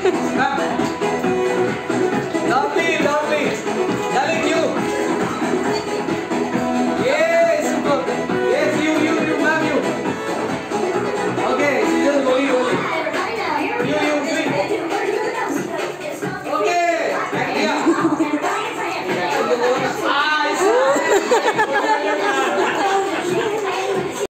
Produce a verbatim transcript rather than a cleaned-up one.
Lovely, lovely. Darling, you. Yes, super. Yes, you, you, you, ma'am, you. Okay, just go, you, you, you, sweet. Okay, yeah. Eyes.